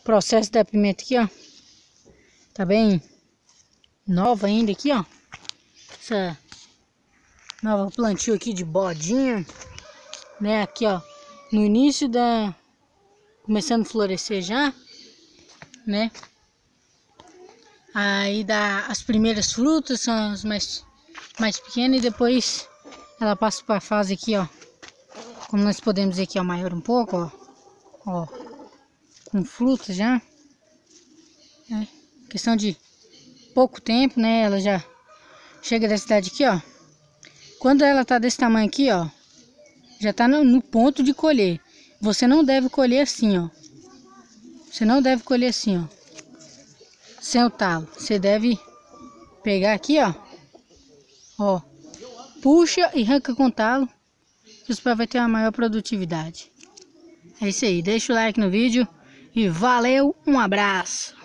processo da pimenta aqui, ó. Tá bem nova ainda aqui, ó. Essa nova plantio aqui de bodinha, né? Aqui, ó, no início da... começando a florescer já, né? Aí dá as primeiras frutas, são as mais pequenas, e depois ela passa para a fase aqui, ó. Como nós podemos ver aqui, ó, maior um pouco, ó. Ó, com frutas já. É, questão de pouco tempo, né? Ela já chega dessa idade aqui, ó. Quando ela tá desse tamanho aqui, ó, já tá no ponto de colher. Você não deve colher assim, ó. Você não deve colher assim, ó, sem o talo. Você deve pegar aqui, ó. Ó, puxa e arranca com o talo. Você vai ter uma maior produtividade. É isso aí. Deixa o like no vídeo. E valeu, um abraço.